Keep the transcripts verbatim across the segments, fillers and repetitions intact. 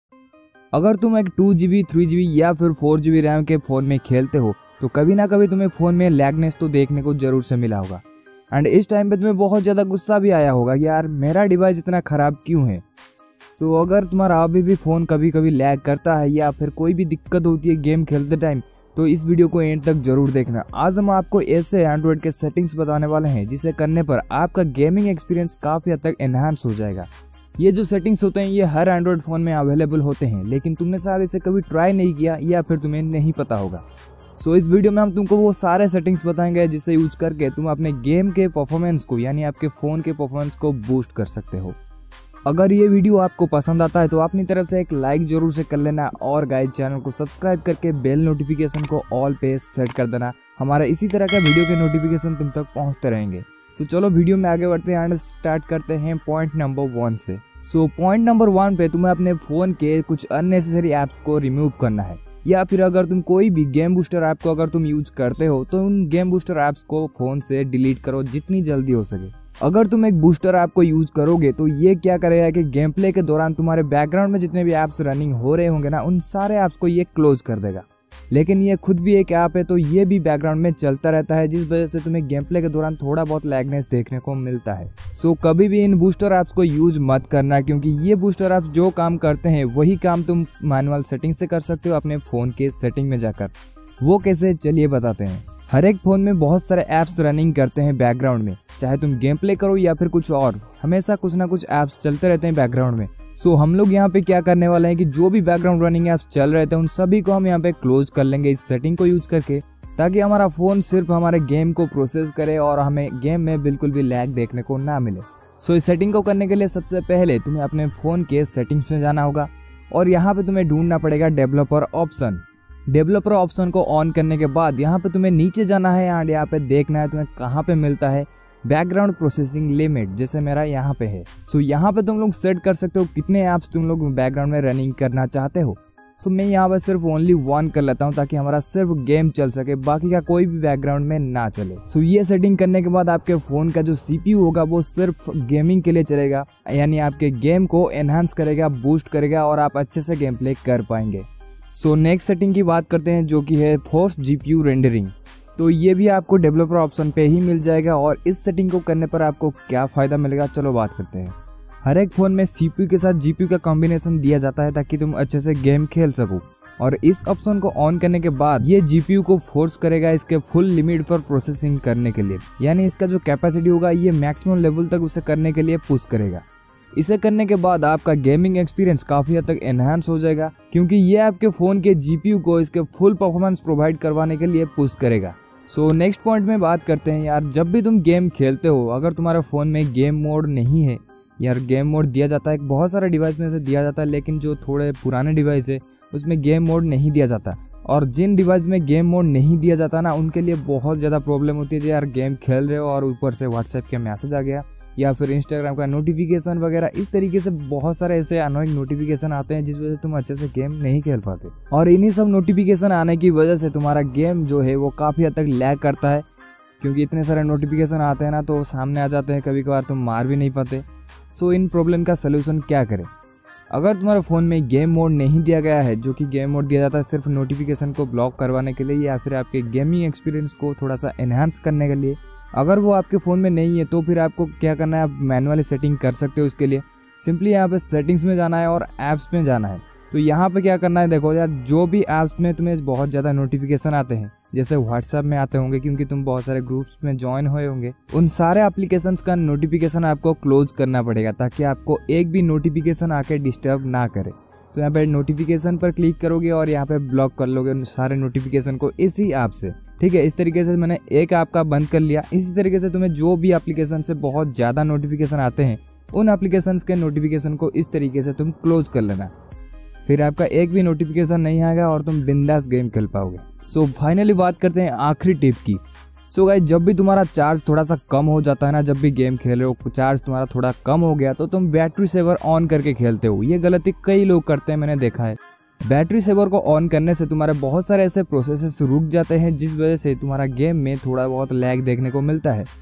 अगर तुम एक two G B three G B या फिर फोर जी बी रैम के फ़ोन में खेलते हो तो कभी ना कभी तुम्हें फ़ोन में लैगनेस तो देखने को जरूर से मिला होगा। एंड इस टाइम पे तुम्हें बहुत ज़्यादा गुस्सा भी आया होगा कि यार मेरा डिवाइस इतना ख़राब क्यों है। सो so, अगर तुम्हारा अभी भी फ़ोन कभी कभी लैग करता है या फिर कोई भी दिक्कत होती है गेम खेलते टाइम, तो इस वीडियो को एंड तक जरूर देखना। आज हम आपको ऐसे एंड्रॉयड के सेटिंग्स बताने वाले हैं जिसे करने पर आपका गेमिंग एक्सपीरियंस काफ़ी हद तक एनहांस हो जाएगा। ये जो सेटिंग्स होते हैं ये हर एंड्रॉयड फ़ोन में अवेलेबल होते हैं, लेकिन तुमने शायद इसे कभी ट्राई नहीं किया या फिर तुम्हें नहीं पता होगा। सो so, इस वीडियो में हम तुमको वो सारे सेटिंग्स बताएंगे जिसे यूज करके तुम अपने गेम के परफॉर्मेंस को यानी आपके फ़ोन के परफॉर्मेंस को बूस्ट कर सकते हो। अगर ये वीडियो आपको पसंद आता है तो अपनी तरफ से एक लाइक जरूर से कर लेना और गाइस चैनल को सब्सक्राइब करके बेल नोटिफिकेशन को ऑल पे सेट कर देना। हमारा इसी तरह का वीडियो के नोटिफिकेशन तुम तक पहुंचते रहेंगे। सो so, चलो वीडियो में आगे बढ़ते हैं एंड स्टार्ट करते हैं पॉइंट नंबर वन से। सो पॉइंट नंबर वन पे तुम्हें अपने फ़ोन के कुछ अननेसेसरी ऐप्स को रिमूव करना है, या फिर अगर तुम कोई भी गेम बूस्टर ऐप को अगर तुम यूज करते हो तो उन गेम बूस्टर ऐप्स को फ़ोन से डिलीट करो जितनी जल्दी हो सके। अगर तुम एक बूस्टर ऐप को यूज करोगे तो ये क्या करेगा कि गेम प्ले के दौरान तुम्हारे बैकग्राउंड में जितने भी ऐप्स रनिंग हो रहे होंगे ना, उन सारे ऐप्स को ये क्लोज कर देगा। लेकिन ये खुद भी एक ऐप है तो ये भी बैकग्राउंड में चलता रहता है, जिस वजह से तुम्हें गेम प्ले के दौरान थोड़ा बहुत लैगनेस देखने को मिलता है। सो so, कभी भी इन बूस्टर ऐप्स को यूज मत करना, क्योंकि ये बूस्टर ऐप्स जो काम करते हैं वही काम तुम मैनुअल सेटिंग से कर सकते हो अपने फ़ोन के सेटिंग में जाकर। वो कैसे, चलिए बताते हैं। हर एक फ़ोन में बहुत सारे ऐप्स रनिंग करते हैं बैकग्राउंड में, चाहे तुम गेम प्ले करो या फिर कुछ और, हमेशा कुछ ना कुछ ऐप्स चलते रहते हैं बैकग्राउंड में। सो so, हम लोग यहाँ पे क्या करने वाले हैं कि जो भी बैकग्राउंड रनिंग ऐप्स चल रहे थे उन सभी को हम यहाँ पे क्लोज कर लेंगे इस सेटिंग को यूज करके, ताकि हमारा फ़ोन सिर्फ हमारे गेम को प्रोसेस करे और हमें गेम में बिल्कुल भी लैग देखने को ना मिले। सो so, इस सेटिंग को करने के लिए सबसे पहले तुम्हें अपने फ़ोन के सेटिंग्स में जाना होगा और यहाँ पे तुम्हें ढूंढना पड़ेगा डेवलपर ऑप्शन। डेवलपर ऑप्शन को ऑन करने के बाद यहाँ पे तुम्हें नीचे जाना है एंड यहाँ पे देखना है तुम्हें कहाँ पे मिलता है बैकग्राउंड प्रोसेसिंग लिमिट, जैसे मेरा यहाँ पे है। सो यहाँ पे तुम लोग सेट कर सकते हो कितने ऐप्स तुम लोग बैकग्राउंड में रनिंग करना चाहते हो। सो मैं यहाँ पर सिर्फ ओनली वन कर लेता हूँ ताकि हमारा सिर्फ गेम चल सके, बाकी का कोई भी बैकग्राउंड में ना चले। सो ये सेटिंग करने के बाद आपके फ़ोन का जो सीपीयू होगा वो सिर्फ गेमिंग के लिए चलेगा, यानी आपके गेम को एनहांस करेगा, बूस्ट करेगा और आप अच्छे से गेम प्ले कर पाएंगे। सो नेक्स्ट सेटिंग की बात करते हैं जो कि है फोर्स जीपीयू रेंडरिंग। तो ये भी आपको डेवलपर ऑप्शन पे ही मिल जाएगा और इस सेटिंग को करने पर आपको क्या फ़ायदा मिलेगा, चलो बात करते हैं। हर एक फ़ोन में सीपीयू के साथ जीपीयू का कॉम्बिनेशन दिया जाता है ताकि तुम अच्छे से गेम खेल सको, और इस ऑप्शन को ऑन करने के बाद ये जीपीयू को फोर्स करेगा इसके फुल लिमिट पर प्रोसेसिंग करने के लिए, यानी इसका जो कैपेसिटी होगा ये मैक्सिमम लेवल तक उसे करने के लिए पुश करेगा। इसे करने के बाद आपका गेमिंग एक्सपीरियंस काफ़ी हद तक एनहांस हो जाएगा, क्योंकि ये आपके फ़ोन के जीपीयू को इसके फुल परफॉर्मेंस प्रोवाइड करवाने के लिए पुश करेगा। सो नेक्स्ट पॉइंट में बात करते हैं यार, जब भी तुम गेम खेलते हो अगर तुम्हारे फ़ोन में गेम मोड नहीं है, यार गेम मोड दिया जाता है बहुत सारे डिवाइस में से दिया जाता है, लेकिन जो थोड़े पुराने डिवाइस है उसमें गेम मोड नहीं दिया जाता, और जिन डिवाइस में गेम मोड नहीं दिया जाता ना उनके लिए बहुत ज़्यादा प्रॉब्लम होती है। यार गेम खेल रहे हो और ऊपर से व्हाट्सएप का मैसेज आ गया या फिर इंस्टाग्राम का नोटिफिकेशन वगैरह, इस तरीके से बहुत सारे ऐसे अनोइंग नोटिफिकेशन आते हैं जिस वजह से तुम अच्छे से गेम नहीं खेल पाते, और इन्हीं सब नोटिफिकेशन आने की वजह से तुम्हारा गेम जो है वो काफ़ी हद तक लैग करता है, क्योंकि इतने सारे नोटिफिकेशन आते हैं ना तो सामने आ जाते हैं, कभी कभार तुम मार भी नहीं पाते। सो इन प्रॉब्लम का सलूशन क्या करें? अगर तुम्हारे फ़ोन में गेम मोड नहीं दिया गया है, जो कि गेम मोड दिया जाता है सिर्फ नोटिफिकेशन को ब्लॉक करवाने के लिए या फिर आपके गेमिंग एक्सपीरियंस को थोड़ा सा एनहांस करने के लिए, अगर वो आपके फ़ोन में नहीं है तो फिर आपको क्या करना है, आप मैनुअली सेटिंग कर सकते हो। इसके लिए सिंपली यहाँ पे सेटिंग्स में जाना है और ऐप्स में जाना है। तो यहाँ पे क्या करना है, देखो यार जो भी ऐप्स में तुम्हें बहुत ज़्यादा नोटिफिकेशन आते हैं, जैसे व्हाट्सएप में आते होंगे क्योंकि तुम बहुत सारे ग्रुप्स में ज्वाइन हुए होंगे, उन सारे एप्लीकेशंस का नोटिफिकेशन आपको क्लोज करना पड़ेगा ताकि आपको एक भी नोटिफिकेशन आके डिस्टर्ब ना करे। तो यहाँ पे नोटिफिकेशन पर क्लिक करोगे और यहाँ पे ब्लॉक कर लोगे उन सारे नोटिफिकेशन को इसी ऐप से, ठीक है। इस तरीके से मैंने एक ऐप का बंद कर लिया। इसी तरीके से तुम्हें जो भी एप्लीकेशन से बहुत ज़्यादा नोटिफिकेशन आते हैं उन एप्लीकेशंस के नोटिफिकेशन को इस तरीके से तुम क्लोज कर लेना, फिर आपका एक भी नोटिफिकेशन नहीं आएगा और तुम बिंदास गेम खेल पाओगे। सो so, फाइनली बात करते हैं आखिरी टिप की। सो so गाइस, जब भी तुम्हारा चार्ज थोड़ा सा कम हो जाता है ना, जब भी गेम खेल रहे हो चार्ज तुम्हारा थोड़ा कम हो गया तो तुम बैटरी सेवर ऑन करके खेलते हो। ये गलती कई लोग करते हैं, मैंने देखा है। बैटरी सेवर को ऑन करने से तुम्हारे बहुत सारे ऐसे प्रोसेसेस रुक जाते हैं जिस वजह से तुम्हारा गेम में थोड़ा बहुत लैग देखने को मिलता है।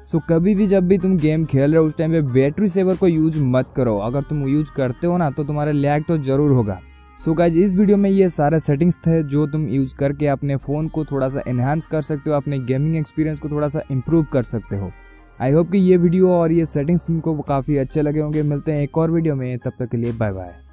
सो कभी भी जब भी तुम गेम खेल रहे हो उस टाइम पे बैटरी सेवर को यूज मत करो। अगर तुम यूज करते हो ना तो तुम्हारा लैग तो जरूर होगा। सो गाइज इस वीडियो में ये सारे सेटिंग्स थे जो तुम यूज करके अपने फ़ोन को थोड़ा सा एनहांस कर सकते हो, अपने गेमिंग एक्सपीरियंस को थोड़ा सा इम्प्रूव कर सकते हो। आई होप कि ये वीडियो और ये सेटिंग्स तुमको काफ़ी अच्छे लगे होंगे। मिलते हैं एक और वीडियो में, तब तक के लिए बाय बाय।